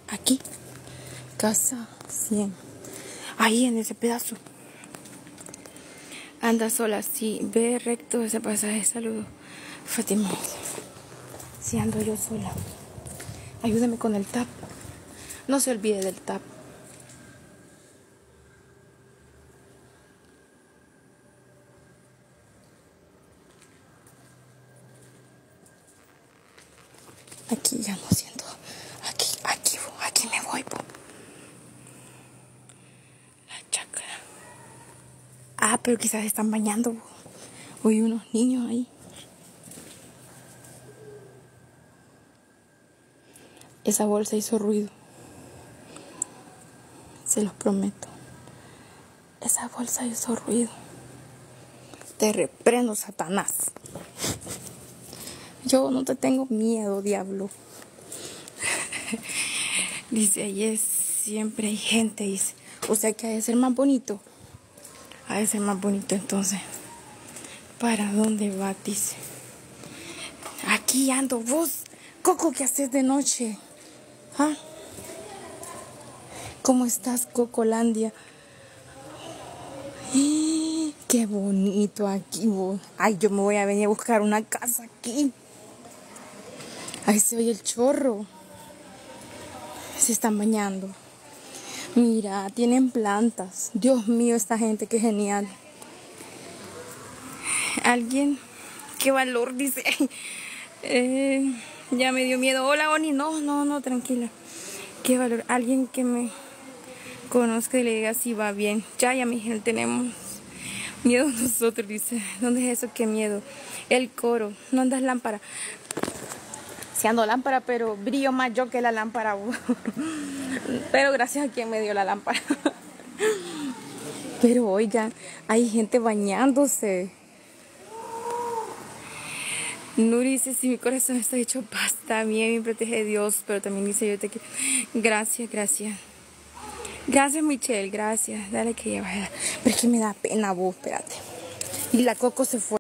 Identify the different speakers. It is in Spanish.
Speaker 1: Aquí, casa 100. Ahí en ese pedazo. Anda sola, sí. Ve recto ese pasaje. Saludos. Fátima. Si ando yo sola. Ayúdame con el tap. No se olvide del tap. Aquí ya no siento. Aquí me voy, po. La chacra. Ah, pero quizás están bañando, po. Oí unos niños ahí. Esa bolsa hizo ruido. Se los prometo. Esa bolsa hizo ruido. Te reprendo, Satanás. Yo no te tengo miedo, diablo. Dice, ahí siempre hay gente, dice. O sea que ha de ser más bonito. Ha de ser más bonito entonces. ¿Para dónde va? Dice. Aquí ando. Vos, Coco, ¿qué haces de noche? ¿Ah? ¿Cómo estás, Cocolandia? Qué bonito aquí, vos. Ay, yo me voy a venir a buscar una casa aquí. Ahí se oye el chorro. Se están bañando. Mira, tienen plantas. Dios mío, esta gente, qué genial. Alguien, qué valor, dice. Ya me dio miedo. Hola, Oni. No, tranquila. Qué valor. Alguien que me conozca y le diga si va bien. Ya, mi gente, tenemos miedo nosotros, dice. ¿Dónde es eso? Qué miedo. El coro. No andas lámpara. Si ando lámpara, pero brillo más yo que la lámpara. Pero gracias a quien me dio la lámpara. Pero oigan, hay gente bañándose. Nuri dice, si mi corazón está hecho pasta, bien, me protege Dios, pero también dice, yo te quiero. Gracias. Gracias, Michelle, gracias. Dale que ya vaya. Pero es que me da pena vos, espérate. Y la Coco se fue.